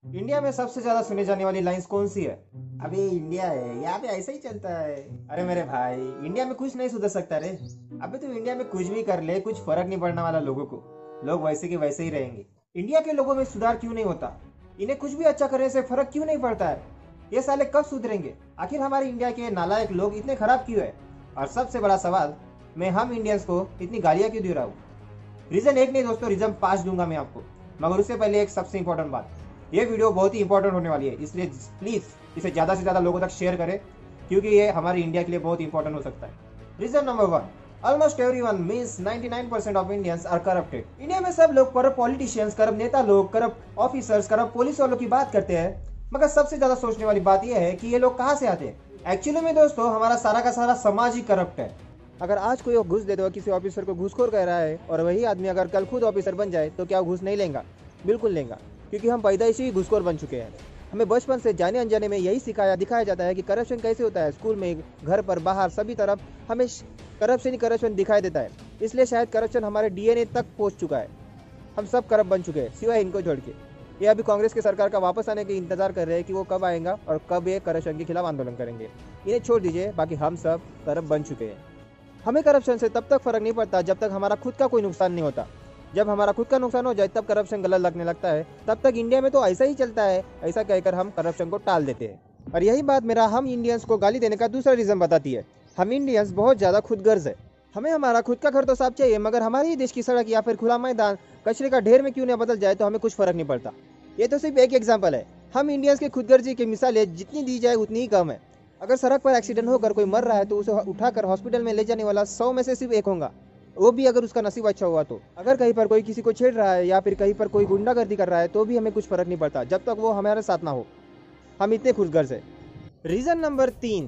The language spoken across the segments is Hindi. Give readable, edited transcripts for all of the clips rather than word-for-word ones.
इंडिया में सबसे ज्यादा सुनी जाने वाली लाइंस कौन सी है? अबे इंडिया है, यहाँ पे ऐसा ही चलता है। अरे मेरे भाई, इंडिया में कुछ नहीं सुधर सकता रे। अबे तू इंडिया में कुछ भी कर ले, कुछ फर्क नहीं पड़ने वाला लोगों को। लोग वैसे के वैसे ही रहेंगे। इंडिया के लोगों में सुधार क्यों नहीं होता? इन्हें कुछ भी अच्छा करने से फर्क क्यों नहीं पड़ता है? ये साले कब सुधरेंगे? आखिर हमारे इंडिया के नालायक लोग इतने खराब क्यों है? और सबसे बड़ा सवाल, मैं हम इंडियंस को इतनी गालियां क्यों दे रहा हूँ? रीजन एक नहीं दोस्तों, रीजन 5 दूंगा मैं आपको। मगर उससे पहले एक सबसे इंपॉर्टेंट बात, ये वीडियो बहुत ही इंपॉर्टेंट होने वाली है, इसलिए प्लीज इसे ज्यादा से ज्यादा लोगों तक शेयर करें, क्योंकि ये हमारे इंडिया के लिए बहुत इंपॉर्टेंट हो सकता है। Reason number 1, almost everyone means 99% of Indians are corrupted. India में सब लोग करप्ट पॉलिटिशियंस, करप्ट नेता लोग, करप्ट ऑफिसर्स, करप्ट पुलिस वालों की बात करते हैं, मगर सबसे ज्यादा सोचने वाली बात यह है कि ये लोग कहाँ से आते हैं। एक्चुअली में दोस्तों, हमारा सारा का सारा समाज ही करप्ट है। अगर आज कोई घूस दे दो, किसी ऑफिसर को घूसखोर कह रहा है, और वही आदमी अगर कल खुद ऑफिसर बन जाए तो क्या घूस नहीं लेगा? बिल्कुल लेगा, क्योंकि हम पैदाइशी ही घूसखोर बन चुके हैं। हमें बचपन से जाने अनजाने में यही सिखाया दिखाया जाता है कि करप्शन कैसे होता है। स्कूल में, घर पर, बाहर, सभी तरफ हमें करप्शन ही करप्शन दिखाई देता है। इसलिए शायद करप्शन हमारे डीएनए तक पहुंच चुका है। हम सब करप्ट बन चुके हैं, सिवाय इनको छोड़ के। ये अभी कांग्रेस की सरकार का वापस आने के इंतजार कर रहे हैं कि वो कब आएगा और कब ये करप्शन के खिलाफ आंदोलन करेंगे। इन्हें छोड़ दीजिए, बाकी हम सब करप्ट बन चुके हैं। हमें करप्शन से तब तक फर्क नहीं पड़ता जब तक हमारा खुद का कोई नुकसान नहीं होता। जब हमारा खुद का नुकसान हो जाए तब करप्शन गलत लगने लगता है। तब तक इंडिया में तो ऐसा ही चलता है, ऐसा कहकर हम करप्शन को टाल देते हैं। और यही बात मेरा हम इंडियंस को गाली देने का दूसरा रीजन बताती है। हम इंडियंस बहुत ज्यादा खुदगर्ज है। हमें हमारा खुद का घर तो साफ चाहिए, मगर हमारे ही देश की सड़क या फिर खुला मैदान कचरे का ढेर में क्यों न बदल जाए तो हमें कुछ फर्क नहीं पड़ता। ये तो सिर्फ एक एग्जाम्पल है। हम इंडियंस के खुदगर्जी की मिसालें जितनी दी जाए उतनी ही कम है। अगर सड़क पर एक्सीडेंट होकर कोई मर रहा है तो उसे उठाकर हॉस्पिटल में ले जाने वाला 100 में से सिर्फ एक होगा, वो भी अगर उसका नसीब अच्छा हुआ तो। अगर कहीं पर कोई किसी को छेड़ रहा है या फिर कहीं पर कोई गुंडागर्दी कर रहा है तो भी हमें कुछ फर्क नहीं पड़ता जब तक वो हमारे साथ ना हो। हम इतने खुदगर्ज है। रीजन नंबर 3,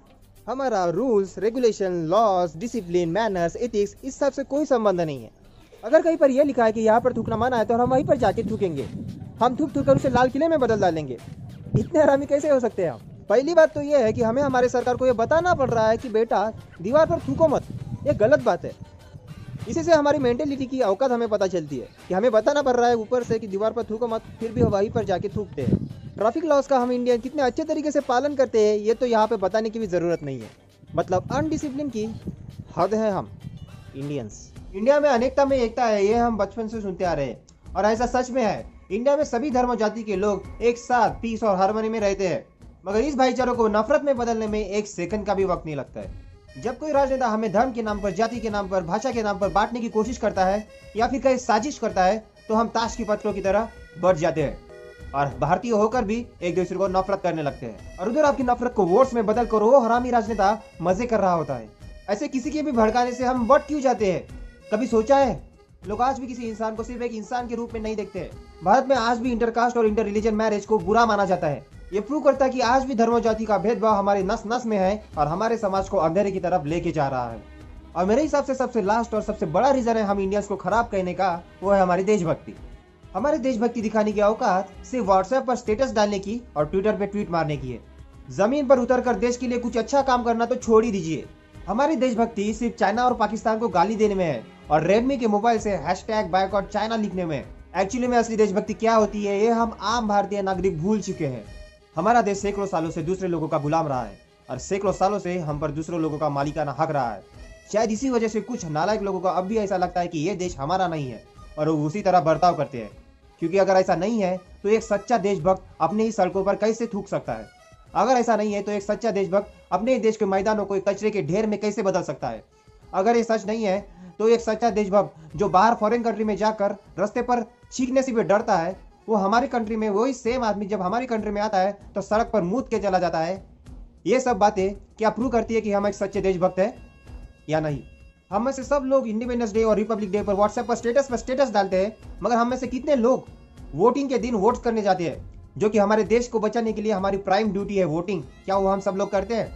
हमारा rules regulation, laws, discipline, manners, ethics, इस सब से कोई संबंध नहीं है। अगर कहीं पर यह लिखा है कि यहाँ पर थूकना मना है तो हम वहीं पर जाके थूकेंगे। हम थूक थूक कर उसे लाल किले में बदल डालेंगे। इतने हरामी कैसे हो सकते हैं हम? पहली बात तो यह है कि हमें हमारे सरकार को यह बताना पड़ रहा है कि बेटा दीवार पर थूको मत। ये गलत बात है। इसी से हमारी मेंटेलिटी की औकात हमें पता चलती है कि हमें बताना पड़ रहा है ऊपर से कि दीवार पर थूको मत, फिर भी वहीं पर जाके थूकते हैं। ट्रैफिक लॉस का हम इंडियन कितने अच्छे तरीके से पालन करते हैं ये तो यहाँ पे बताने की भी जरूरत नहीं है। मतलब अनडिसिप्लिन की हद है हम इंडियंस। इंडिया में अनेकता में एकता है, ये हम बचपन से सुनते आ रहे हैं और ऐसा सच में है। इंडिया में सभी धर्म और जाति के लोग एक साथ पीस और हार्मनी में रहते हैं, मगर इस भाईचारे को नफरत में बदलने में एक सेकंड का भी वक्त नहीं लगता है। जब कोई राजनेता हमें धर्म के नाम पर, जाति के नाम पर, भाषा के नाम पर बांटने की कोशिश करता है या फिर कहीं साजिश करता है तो हम ताश की पत्तों की तरह बढ़ जाते हैं और भारतीय होकर भी एक दूसरे को नफरत करने लगते हैं। और उधर आपकी नफरत को वोट्स में बदल कर वो हरामी राजनेता मजे कर रहा होता है। ऐसे किसी के भी भड़काने से हम बढ़ क्यों जाते हैं? कभी सोचा है? लोग आज भी किसी इंसान को सिर्फ एक इंसान के रूप में नहीं देखते हैं। भारत में आज भी इंटरकास्ट और इंटर रिलीजन मैरिज को बुरा माना जाता है। ये प्रूव करता है कि आज भी धर्म और जाति का भेदभाव हमारे नस नस में है और हमारे समाज को अंधेरे की तरफ लेके जा रहा है। और मेरे हिसाब से सबसे लास्ट और सबसे बड़ा रीजन है हम इंडियंस को खराब कहने का, वो है हमारी देशभक्ति। हमारे देशभक्ति दिखाने की औकात सिर्फ व्हाट्सएप पर स्टेटस डालने की और ट्विटर पे ट्वीट मारने की है। जमीन पर उतर कर देश के लिए कुछ अच्छा काम करना तो छोड़ ही दीजिए। हमारी देशभक्ति सिर्फ चाइना और पाकिस्तान को गाली देने में है और रेडमी के मोबाइल से #बायकॉट चाइना लिखने में। एक्चुअली में असली देशभक्ति क्या होती है ये हम आम भारतीय नागरिक भूल चुके हैं। हमारा देश सैकड़ों सालों से दूसरे लोगों का गुलाम रहा है और सैकड़ों सालों से हम पर दूसरों लोगों का मालिकाना हक रहा है। शायद इसी वजह से कुछ नालायक लोगों को अब भी ऐसा लगता है कि ये देश हमारा नहीं है और वो उसी तरह बर्ताव करते हैं। क्योंकि अगर ऐसा नहीं है तो एक सच्चा देशभक्त अपने ही सड़कों पर कैसे थूक सकता है? अगर ऐसा नहीं है तो एक सच्चा देशभक्त अपने ही देश के मैदानों को कचरे के ढेर में कैसे बदल सकता है? अगर ये सच नहीं है तो एक सच्चा देशभक्त जो बाहर फॉरेन कंट्री में जाकर रास्ते पर छींकने से भी डरता है, वो हमारी कंट्री में वही सेम आदमी जब हमारी कंट्री में आता है तो सड़क पर मूत के चला जाता है। ये सब बातें क्या प्रूव करती है कि हम एक सच्चे देशभक्त हैं या नहीं? हम में से सब लोग इंडिपेंडेंस डे और रिपब्लिक डे पर व्हाट्सएप पर स्टेटस डालते हैं, मगर हम में से कितने लोग वोटिंग के दिन वोट करने जाते हैं, जो कि हमारे देश को बचाने के लिए हमारी प्राइम ड्यूटी है वोटिंग? क्या वो हम सब लोग करते हैं?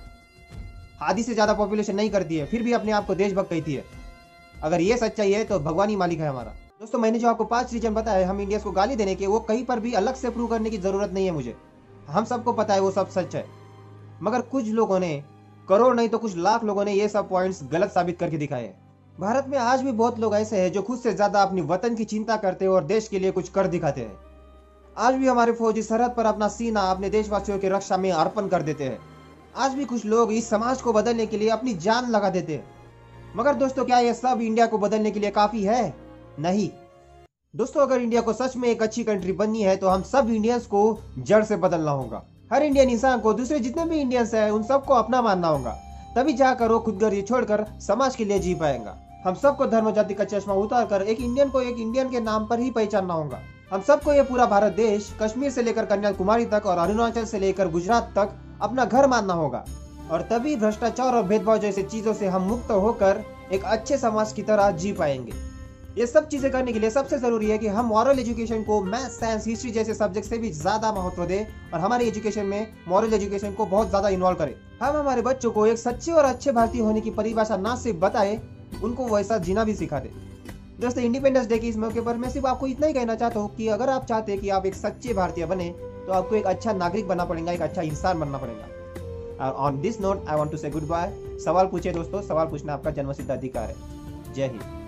आधी से ज्यादा पॉपुलेशन नहीं करती है, फिर भी अपने आप को देशभक्त कहती है। अगर ये सच्चाई है तो भगवान ही मालिक है हमारा। दोस्तों, मैंने जो आपको 5 रीजन बताया हम इंडियंस को गाली देने के, वो कहीं पर भी अलग से प्रूव करने की जरूरत नहीं है मुझे। हम सबको पता है वो सब सच है, मगर कुछ लोगों ने, करोड़ नहीं तो कुछ लाख लोगों ने ये सब पॉइंट्स गलत साबित करके दिखाए हैं। भारत में आज भी बहुत लोग ऐसे हैं जो खुद से ज्यादा अपनी वतन की चिंता करते हैं और देश के लिए कुछ कर दिखाते हैं। आज भी हमारे फौजी सरहद पर अपना सीना अपने देशवासियों की रक्षा में अर्पण कर देते हैं। आज भी कुछ लोग इस समाज को बदलने के लिए अपनी जान लगा देते हैं। मगर दोस्तों, क्या यह सब इंडिया को बदलने के लिए काफी है? नहीं दोस्तों, अगर इंडिया को सच में एक अच्छी कंट्री बननी है तो हम सब इंडियंस को जड़ से बदलना होगा। हर इंडियन इंसान को दूसरे जितने भी इंडियंस हैं उन सबको अपना मानना होगा, तभी जाकर वो खुदगर्जी छोड़कर समाज के लिए जी पाएगा। हम सबको धर्म जाति का चश्मा उतार कर एक इंडियन को एक इंडियन के नाम पर ही पहचानना होगा। हम सबको ये पूरा भारत देश कश्मीर से लेकर कन्याकुमारी तक और अरुणाचल से लेकर गुजरात तक अपना घर मानना होगा। और तभी भ्रष्टाचार और भेदभाव जैसे चीजों से हम मुक्त होकर एक अच्छे समाज की तरह जी पाएंगे। ये सब चीजें करने के लिए सबसे जरूरी है कि हम मॉरल एजुकेशन को मैथ, साइंस, हिस्ट्री जैसे सब्जेक्ट से भी ज्यादा महत्व दें और हमारी एजुकेशन में मॉरल एजुकेशन को बहुत ज्यादा इन्वॉल्व करें। हम हमारे बच्चों को एक सच्चे और अच्छे भारतीय होने की परिभाषा ना सिर्फ बताए, उनको वैसा जीना भी सिखा दे। दोस्तों, इंडिपेंडेंस डे के इस मौके पर मैं सिर्फ आपको इतना ही कहना चाहता हूँ कि अगर आप चाहते हैं कि आप एक सच्चे भारतीय बने तो आपको एक अच्छा नागरिक बनना पड़ेगा, एक अच्छा इंसान बनना पड़ेगा। और on this note I want to say good bye. सवाल पूछे दोस्तों, सवाल पूछना आपका जन्मसिद्ध अधिकार है। जय हिंद।